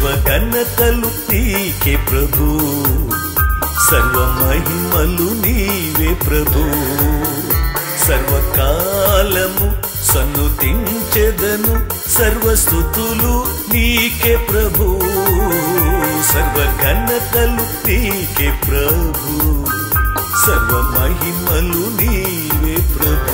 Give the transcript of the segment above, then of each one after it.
సర్వఘనతలు నీకే ప్రభు, సర్వ మహిమలు నీవే ప్రభు. సర్వకాలము సన్నుతించెదను, సర్వస్తుతులు నీకే ప్రభు. సర్వఘనతలు నీకే ప్రభు, సర్వ మహిమలు నీవే ప్రభు.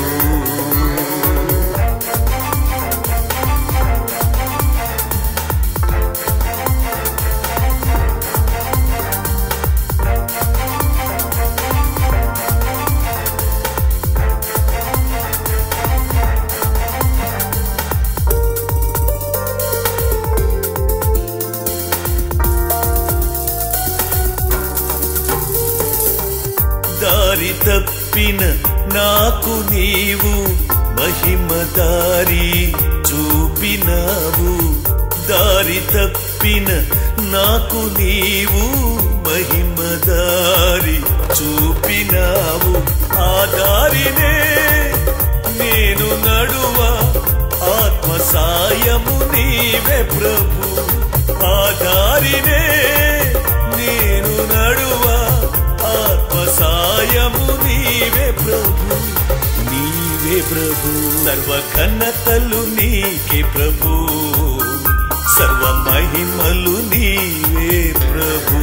దారి తప్పిన నాకు నీవు మహిమదారి చూపినావు. దారి తప్పిన నాకు నీవు మహిమదారి చూపినావు. ఆ దారినే నేను నడువ ఆత్మ సాయము నీవే ప్రభు. ఆ దారినే నేను నడువ ఆత్మ సాయము నీవే ప్రభు, నీవే ప్రభు. సర్వఘనతలు నీకే ప్రభు, సర్వ మహిమలు నీవే ప్రభు.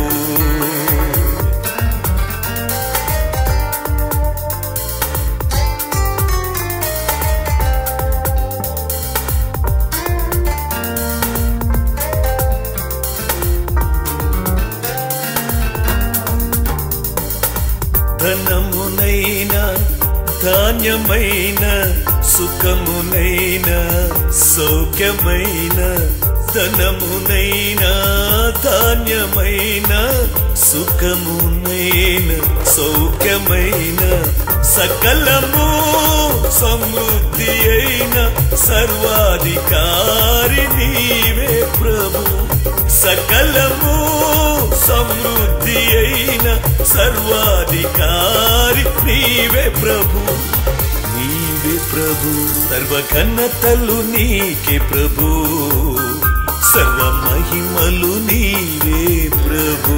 ధనమునైనా ధాన్యమైన సుఖమునైనా సౌఖ్యమైన, ధనమునైనా ధాన్యమైన సుఖమునైన సౌఖ్యమైన, సకలము సమృద్ధి అయిన సర్వాధికారి నీవే ప్రభు. సకలము సమృద్ధి అయిన సర్వాధికారి నీవే ప్రభు, నీవే ప్రభు. సర్వఘనతలు నీకే ప్రభు, సర్వ మహిమలు నీవే ప్రభు.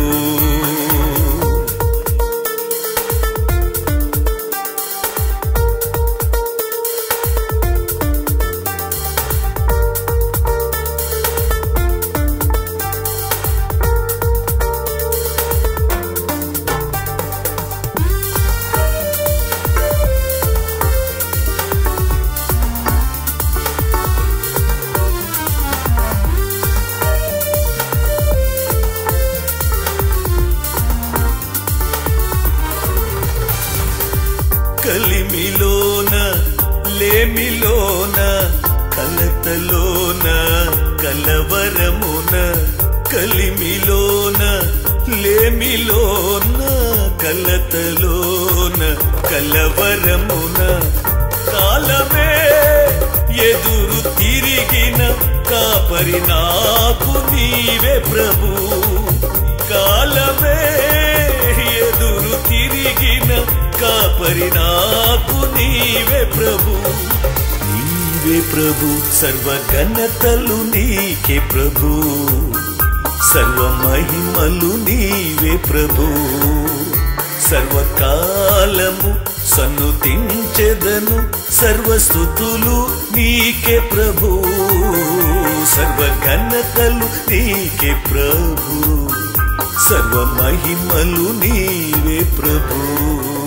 కలిమిలోన లేమిలోన కలతలోన కలవరమున, కలిమిలోన లేమిలోన కలతలోన కలవరమున, కాలమే ఎదురు తిరిగిన కాపరి నాకు నీవే ప్రభు. కాలమే ఎదురు తిరిగిన కాపరి నాకు నీవే ప్రభు, నీవే ప్రభు. సర్వఘనతలు నీకే ప్రభు, సర్వ మహిమలు నీవే ప్రభు. సర్వకాలము సన్నుతించెదను, సర్వస్తుతులు నీకే ప్రభు. సర్వఘనతలు నీకే ప్రభు, సర్వ మహిమలు నీవే ప్రభు.